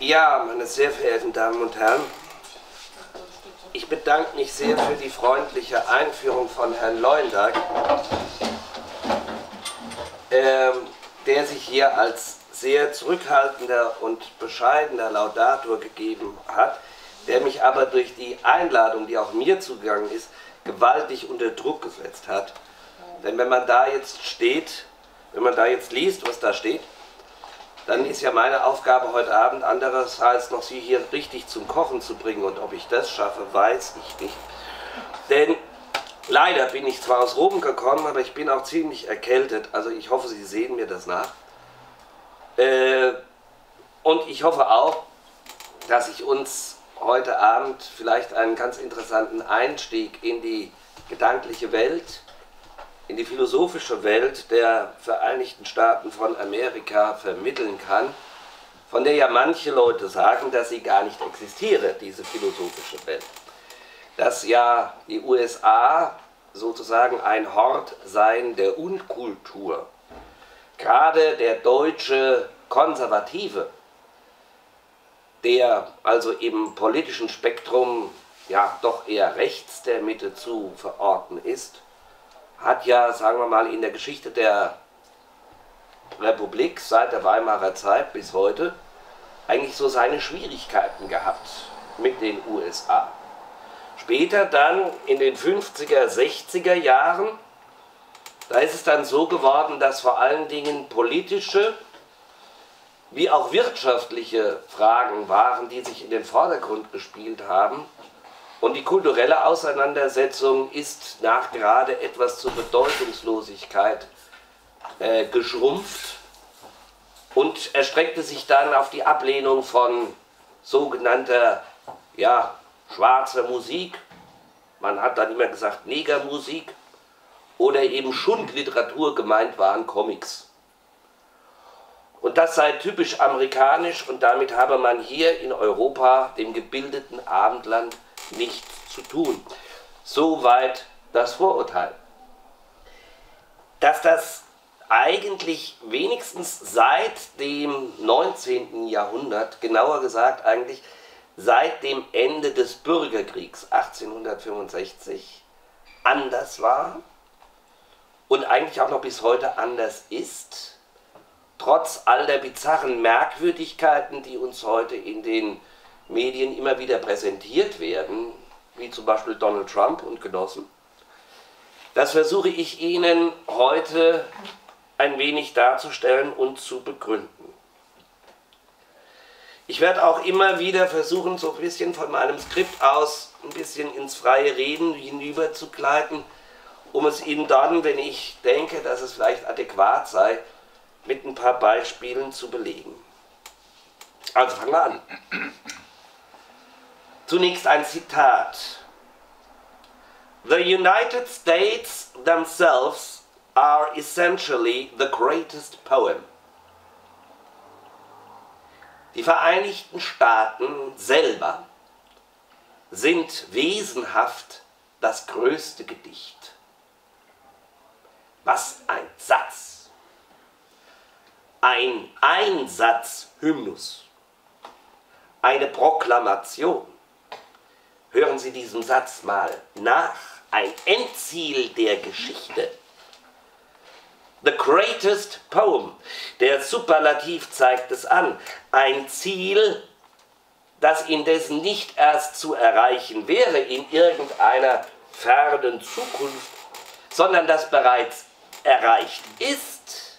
Ja, meine sehr verehrten Damen und Herren, ich bedanke mich sehr für die freundliche Einführung von Herrn Leuenberg, der sich hier als sehr zurückhaltender und bescheidener Laudator gegeben hat, der mich aber durch die Einladung, die auch mir zugegangen ist, gewaltig unter Druck gesetzt hat. Denn wenn man da jetzt steht, wenn man da jetzt liest, was da steht, dann ist ja meine Aufgabe heute Abend andererseits noch, Sie hier richtig zum Kochen zu bringen. Und ob ich das schaffe, weiß ich nicht. Denn leider bin ich zwar aus Rom gekommen, aber ich bin auch ziemlich erkältet. Also ich hoffe, Sie sehen mir das nach. Und ich hoffe auch, dass ich uns heute Abend vielleicht einen ganz interessanten Einstieg in die gedankliche Welt, in die philosophische Welt der Vereinigten Staaten von Amerika vermitteln kann, von der ja manche Leute sagen, dass sie gar nicht existiere, diese philosophische Welt. Dass ja die USA sozusagen ein Hort seien der Unkultur. Gerade der deutsche Konservative, der also im politischen Spektrum ja doch eher rechts der Mitte zu verorten ist, hat ja, sagen wir mal, in der Geschichte der Republik seit der Weimarer Zeit bis heute eigentlich so seine Schwierigkeiten gehabt mit den USA. Später dann in den 50er, 60er Jahren, da ist es dann so geworden, dass vor allen Dingen politische wie auch wirtschaftliche Fragen waren, die sich in den Vordergrund gespielt haben. Und die kulturelle Auseinandersetzung ist nachgerade etwas zur Bedeutungslosigkeit geschrumpft und erstreckte sich dann auf die Ablehnung von sogenannter schwarzer Musik. Man hat dann immer gesagt Negermusik oder eben Schundliteratur, gemeint waren Comics. Und das sei typisch amerikanisch und damit habe man hier in Europa, dem gebildeten Abendland, nichts zu tun. Soweit das Vorurteil. Dass das eigentlich wenigstens seit dem 19. Jahrhundert, genauer gesagt eigentlich seit dem Ende des Bürgerkriegs 1865, anders war und eigentlich auch noch bis heute anders ist, trotz all der bizarren Merkwürdigkeiten, die uns heute in den Medien immer wieder präsentiert werden, wie zum Beispiel Donald Trump und Genossen. Das versuche ich Ihnen heute ein wenig darzustellen und zu begründen. Ich werde auch immer wieder versuchen, so ein bisschen von meinem Skript aus ein bisschen ins freie Reden hinüber zu gleiten, um es Ihnen dann, wenn ich denke, dass es vielleicht adäquat sei, mit ein paar Beispielen zu belegen. Also fangen wir an. Zunächst ein Zitat. The United States themselves are essentially the greatest poem. Die Vereinigten Staaten selber sind wesenhaft das größte Gedicht. Was ein Satz! Ein Einsatzhymnus. Eine Proklamation. Hören Sie diesem Satz mal nach. Ein Endziel der Geschichte. The greatest poem. Der Superlativ zeigt es an. Ein Ziel, das indessen nicht erst zu erreichen wäre in irgendeiner fernen Zukunft, sondern das bereits erreicht ist.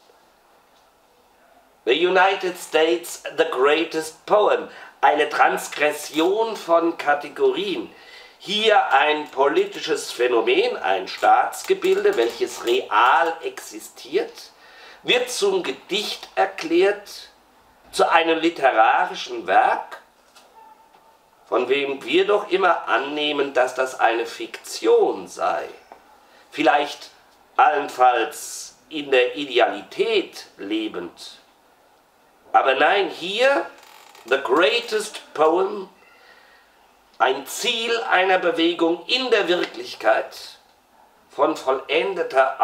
The United States, the greatest poem. Eine Transgression von Kategorien. Hier ein politisches Phänomen, ein Staatsgebilde, welches real existiert, wird zum Gedicht erklärt, zu einem literarischen Werk, von wem wir doch immer annehmen, dass das eine Fiktion sei. Vielleicht allenfalls in der Idealität lebend. Aber nein, hier the greatest poem, ein Ziel einer Bewegung in der Wirklichkeit von vollendeter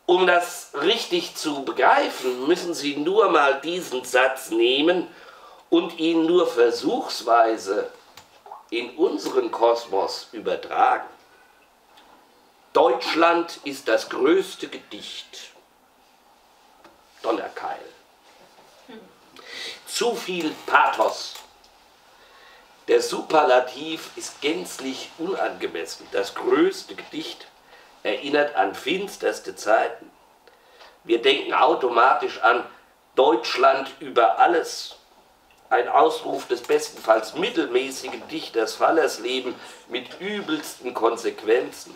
Um das richtig zu begreifen, müssen Sie nur mal diesen Satz nehmen und ihn nur versuchsweise in unseren Kosmos übertragen. Deutschland ist das größte Gedicht. Donnerkeil. Zu viel Pathos. Der Superlativ ist gänzlich unangemessen. Das größte Gedicht erinnert an finsterste Zeiten. Wir denken automatisch an Deutschland über alles. Ein Ausruf des bestenfalls mittelmäßigen Dichters Fallersleben mit übelsten Konsequenzen.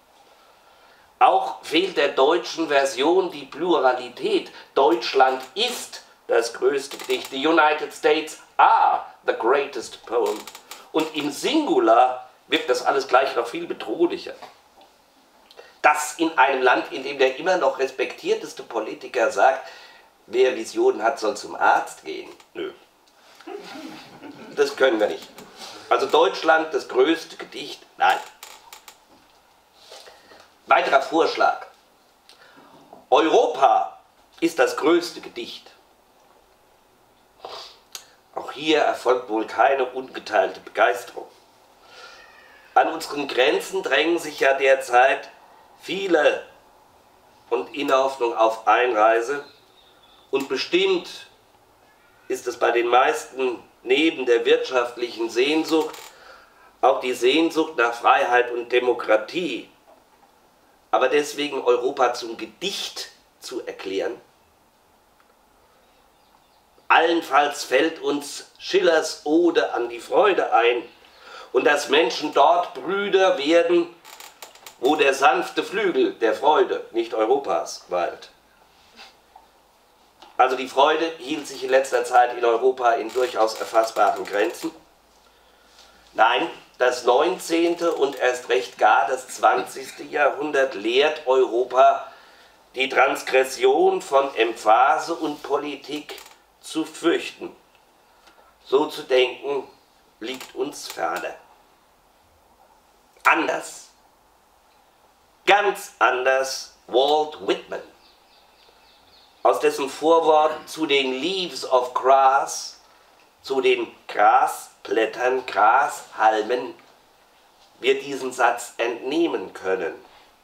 Auch fehlt der deutschen Version die Pluralität. Deutschland ist das größte Gedicht. The United States are the greatest poem. Und im Singular wirkt das alles gleich noch viel bedrohlicher. Das in einem Land, in dem der immer noch respektierteste Politiker sagt, wer Visionen hat, soll zum Arzt gehen. Nö. Das können wir nicht. Also Deutschland, das größte Gedicht, nein. Weiterer Vorschlag. Europa ist das größte Gedicht. Auch hier erfolgt wohl keine ungeteilte Begeisterung. An unseren Grenzen drängen sich ja derzeit viele und in Hoffnung auf Einreise. Und bestimmt ist es bei den meisten neben der wirtschaftlichen Sehnsucht auch die Sehnsucht nach Freiheit und Demokratie. Aber deswegen Europa zum Gedicht zu erklären. Allenfalls fällt uns Schillers Ode an die Freude ein und dass Menschen dort Brüder werden, wo der sanfte Flügel der Freude, nicht Europas, weilt. Also die Freude hielt sich in letzter Zeit in Europa in durchaus erfassbaren Grenzen. Nein, das 19. und erst recht gar das 20. Jahrhundert lehrt Europa die Transgression von Emphase und Politik zu fürchten. So zu denken liegt uns ferne. Anders, ganz anders Walt Whitman, aus dessen Vorwort zu den Leaves of Grass, zu den Grasblättern, Grashalmen, wir diesen Satz entnehmen können.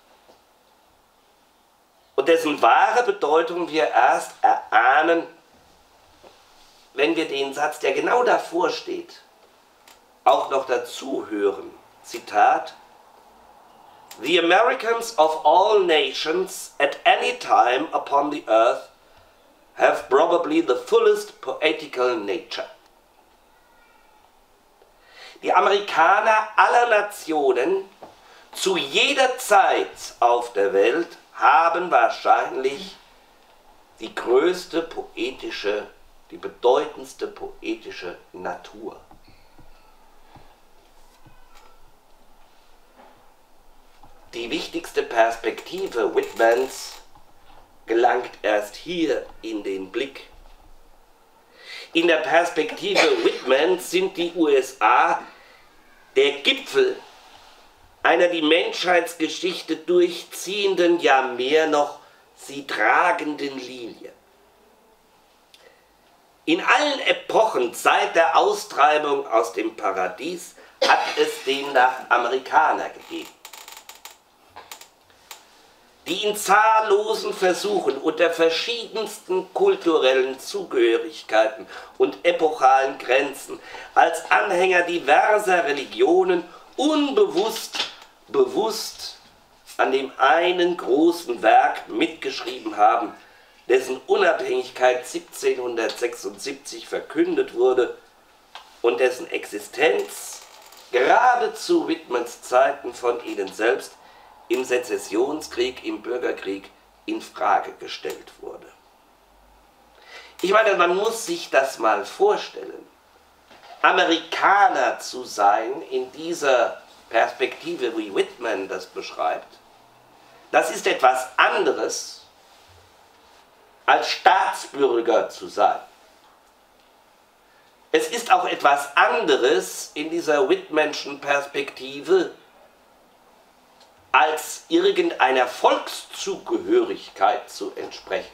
Und dessen wahre Bedeutung wir erst erahnen, wenn wir den Satz, der genau davor steht, auch noch dazu hören. Zitat: The Americans of all nations at any time upon the earth have probably the fullest poetical nature. Die Amerikaner aller Nationen zu jeder Zeit auf der Welt haben wahrscheinlich die größte poetische, die bedeutendste poetische Natur. Die wichtigste Perspektive Whitmans gelangt erst hier in den Blick. In der Perspektive Whitmans sind die USA der Gipfel einer die Menschheitsgeschichte durchziehenden, ja mehr noch sie tragenden Linie. In allen Epochen seit der Austreibung aus dem Paradies hat es demnach Amerikaner gegeben, die in zahllosen Versuchen unter verschiedensten kulturellen Zugehörigkeiten und epochalen Grenzen als Anhänger diverser Religionen unbewusst, bewusst an dem einen großen Werk mitgeschrieben haben, dessen Unabhängigkeit 1776 verkündet wurde und dessen Existenz gerade zu Whitmans Zeiten von ihnen selbst im Sezessionskrieg, im Bürgerkrieg in Frage gestellt wurde. Ich meine, man muss sich das mal vorstellen. Amerikaner zu sein in dieser Perspektive, wie Whitman das beschreibt, das ist etwas anderes, als Staatsbürger zu sein. Es ist auch etwas anderes in dieser Whitmanschen Perspektive, als irgendeiner Volkszugehörigkeit zu entsprechen.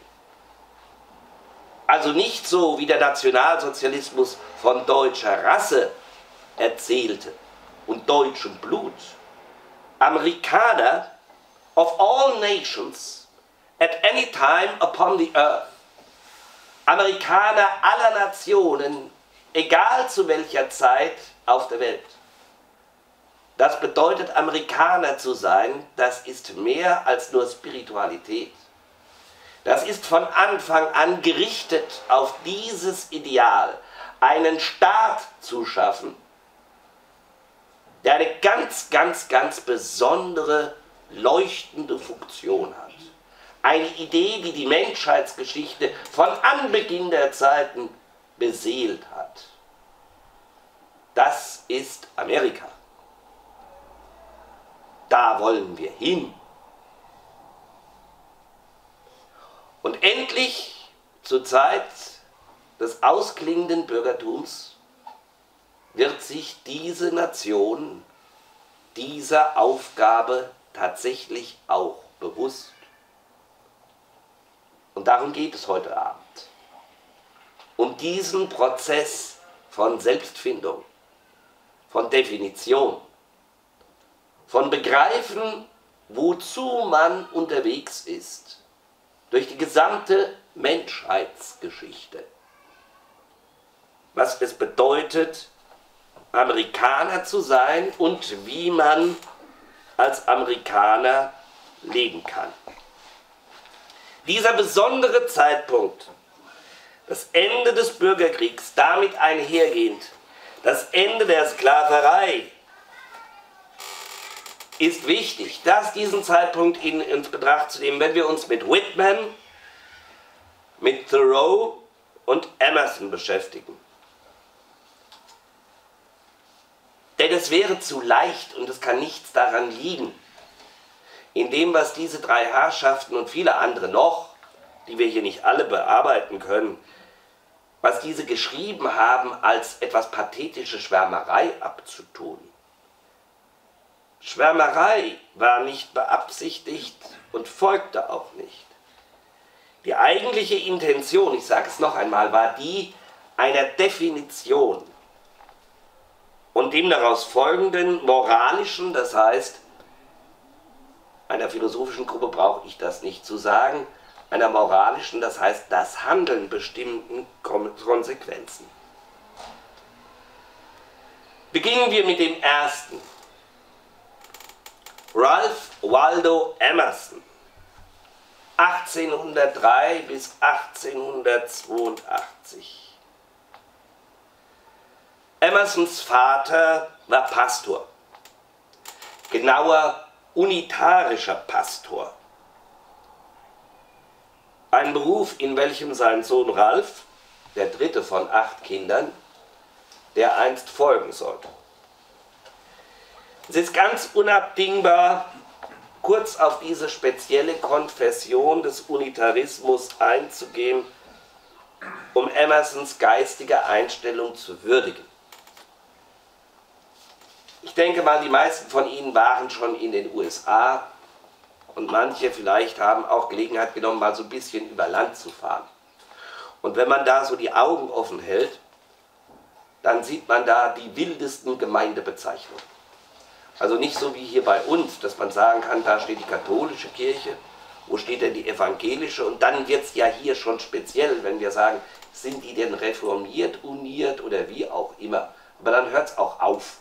Also nicht so, wie der Nationalsozialismus von deutscher Rasse erzählte und deutschem Blut. Amerikaner of all nations at any time upon the earth. Amerikaner aller Nationen, egal zu welcher Zeit auf der Welt. Das bedeutet, Amerikaner zu sein, das ist mehr als nur Spiritualität. Das ist von Anfang an gerichtet auf dieses Ideal, einen Staat zu schaffen, der eine ganz, ganz, ganz besondere, leuchtende Funktion hat. Eine Idee, die die Menschheitsgeschichte von Anbeginn der Zeiten beseelt hat. Das ist Amerika. Da wollen wir hin. Und endlich, zur Zeit des ausklingenden Bürgertums, wird sich diese Nation dieser Aufgabe tatsächlich auch bewusst. Und darum geht es heute Abend. Um diesen Prozess von Selbstfindung, von Definition, von Begreifen, wozu man unterwegs ist, durch die gesamte Menschheitsgeschichte. Was es bedeutet, Amerikaner zu sein und wie man als Amerikaner leben kann. Dieser besondere Zeitpunkt, das Ende des Bürgerkriegs, damit einhergehend, das Ende der Sklaverei, ist wichtig, diesen Zeitpunkt in Betracht zu nehmen, wenn wir uns mit Whitman, mit Thoreau und Emerson beschäftigen. Denn es wäre zu leicht und es kann nichts daran liegen, in dem, was diese drei Herrschaften und viele andere noch, die wir hier nicht alle bearbeiten können, was diese geschrieben haben, als etwas pathetische Schwärmerei abzutun. Schwärmerei war nicht beabsichtigt und folgte auch nicht. Die eigentliche Intention, ich sage es noch einmal, war die einer Definition und dem daraus folgenden moralischen, das heißt, einer philosophischen Gruppe brauche ich das nicht zu sagen, einer moralischen, das heißt, das Handeln bestimmten Konsequenzen. Beginnen wir mit dem ersten. Ralph Waldo Emerson, 1803 bis 1882. Emersons Vater war Pastor, genauer unitarischer Pastor. Ein Beruf, in welchem sein Sohn Ralph, der dritte von 8 Kindern, der einst folgen sollte. Es ist ganz unabdingbar, kurz auf diese spezielle Konfession des Unitarismus einzugehen, um Emersons geistige Einstellung zu würdigen. Ich denke mal, die meisten von Ihnen waren schon in den USA und manche vielleicht haben auch Gelegenheit genommen, mal so ein bisschen über Land zu fahren. Und wenn man da so die Augen offen hält, dann sieht man da die wildesten Gemeindebezeichnungen. Also nicht so wie hier bei uns, dass man sagen kann, da steht die katholische Kirche, wo steht denn die evangelische? Und dann wird es ja hier schon speziell, wenn wir sagen, sind die denn reformiert, uniert oder wie auch immer. Aber dann hört es auch auf.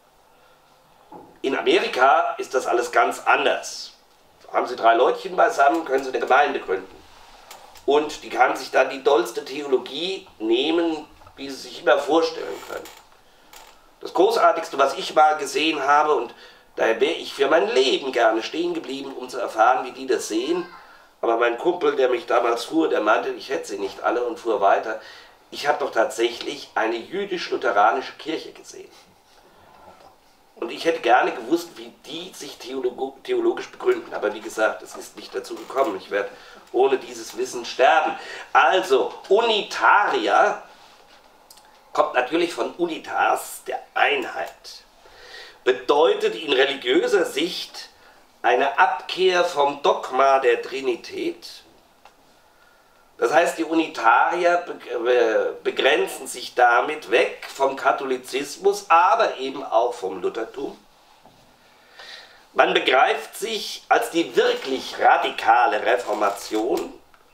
In Amerika ist das alles ganz anders. Haben Sie 3 Leutchen beisammen, können Sie eine Gemeinde gründen. Und die kann sich dann die dollste Theologie nehmen, wie Sie sich immer vorstellen können. Das Großartigste, was ich mal gesehen habe, und da wäre ich für mein Leben gerne stehen geblieben, um zu erfahren, wie die das sehen. Aber mein Kumpel, der mich damals fuhr, der meinte, ich hätte sie nicht alle und fuhr weiter. Ich habe doch tatsächlich eine jüdisch-lutheranische Kirche gesehen. Und ich hätte gerne gewusst, wie die sich theologisch begründen. Aber wie gesagt, es ist nicht dazu gekommen. Ich werde ohne dieses Wissen sterben. Also, Unitarier kommt natürlich von Unitas, der Einheit. Bedeutet in religiöser Sicht eine Abkehr vom Dogma der Trinität. Das heißt, die Unitarier begrenzen sich damit weg vom Katholizismus, aber eben auch vom Luthertum. Man begreift sich als die wirklich radikale Reformation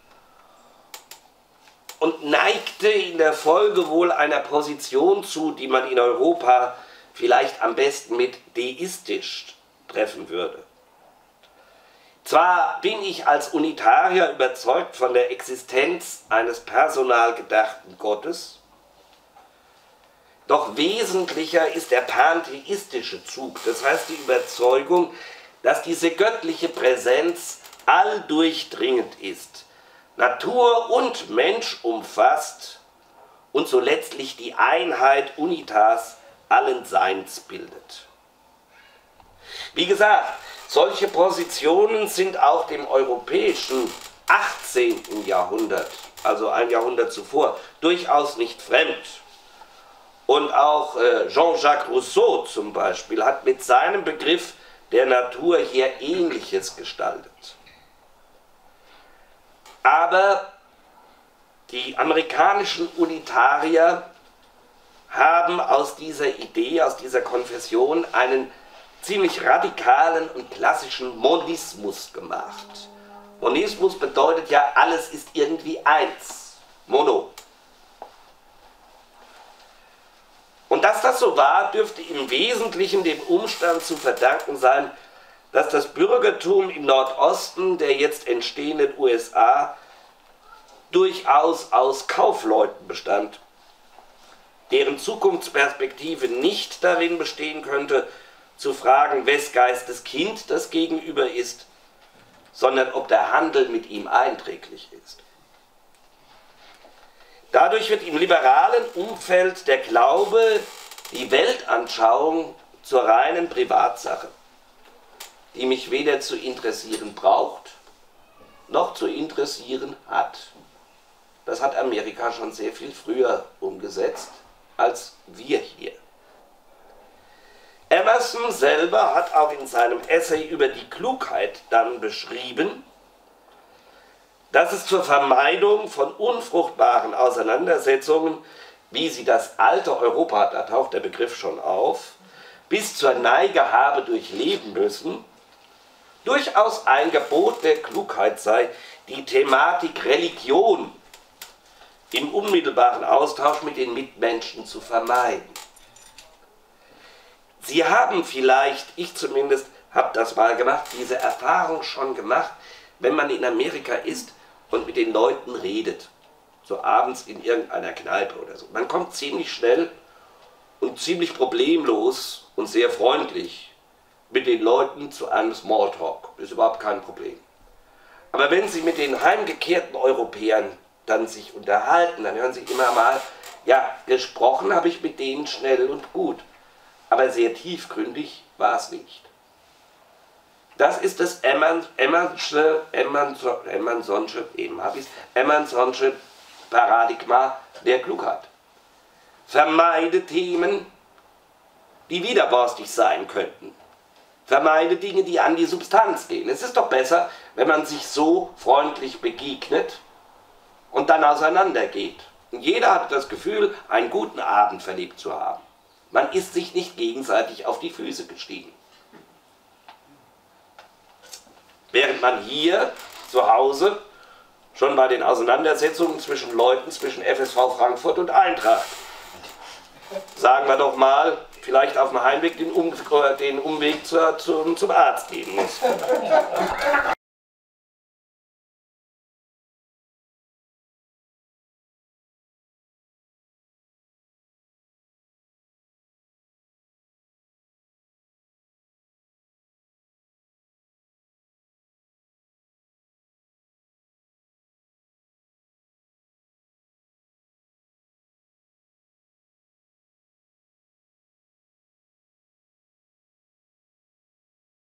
und neigte in der Folge wohl einer Position zu, die man in Europa vielleicht am besten mit deistisch treffen würde. Zwar bin ich als Unitarier überzeugt von der Existenz eines personalgedachten Gottes, doch wesentlicher ist der pantheistische Zug, das heißt die Überzeugung, dass diese göttliche Präsenz alldurchdringend ist, Natur und Mensch umfasst und so letztlich die Einheit Unitas allen Seins bildet. Wie gesagt, solche Positionen sind auch dem europäischen 18. Jahrhundert, also ein Jahrhundert zuvor, durchaus nicht fremd. Und auch Jean-Jacques Rousseau zum Beispiel hat mit seinem Begriff der Natur hier Ähnliches gestaltet. Aber die amerikanischen Unitarier haben aus dieser Idee, aus dieser Konfession einen ziemlich radikalen und klassischen Monismus gemacht. Monismus bedeutet ja, alles ist irgendwie eins, Mono. Und dass das so war, dürfte im Wesentlichen dem Umstand zu verdanken sein, dass das Bürgertum im Nordosten der jetzt entstehenden USA durchaus aus Kaufleuten bestand, deren Zukunftsperspektive nicht darin bestehen könnte, zu fragen, wes Geistes Kind das Gegenüber ist, sondern ob der Handel mit ihm einträglich ist. Dadurch wird im liberalen Umfeld der Glaube, die Weltanschauung zur reinen Privatsache, die mich weder zu interessieren braucht, noch zu interessieren hat. Das hat Amerika schon sehr viel früher umgesetzt als wir hier. Emerson selber hat auch in seinem Essay über die Klugheit dann beschrieben, dass es zur Vermeidung von unfruchtbaren Auseinandersetzungen, wie sie das alte Europa, da taucht der Begriff schon auf, bis zur Neige habe durchleben müssen, durchaus ein Gebot der Klugheit sei, die Thematik Religion im unmittelbaren Austausch mit den Mitmenschen zu vermeiden. Sie haben vielleicht, ich zumindest habe das mal gemacht, diese Erfahrung schon gemacht, wenn man in Amerika ist und mit den Leuten redet, so abends in irgendeiner Kneipe oder so. Man kommt ziemlich schnell und ziemlich problemlos und sehr freundlich mit den Leuten zu einem Smalltalk. Das ist überhaupt kein Problem. Aber wenn Sie mit den heimgekehrten Europäern dann sich unterhalten, dann hören Sie immer mal, ja, gesprochen habe ich mit denen schnell und gut, aber sehr tiefgründig war es nicht. Das ist das Emersonsche Paradigma der Klugheit. Vermeide Themen, die widerborstig sein könnten. Vermeide Dinge, die an die Substanz gehen. Es ist doch besser, wenn man sich so freundlich begegnet und dann auseinandergeht. Und jeder hat das Gefühl, einen guten Abend verlebt zu haben. Man ist sich nicht gegenseitig auf die Füße gestiegen. Während man hier zu Hause schon bei den Auseinandersetzungen zwischen Leuten, zwischen FSV Frankfurt und Eintracht, sagen wir doch mal, vielleicht auf dem Heimweg den Umweg zum Arzt gehen muss.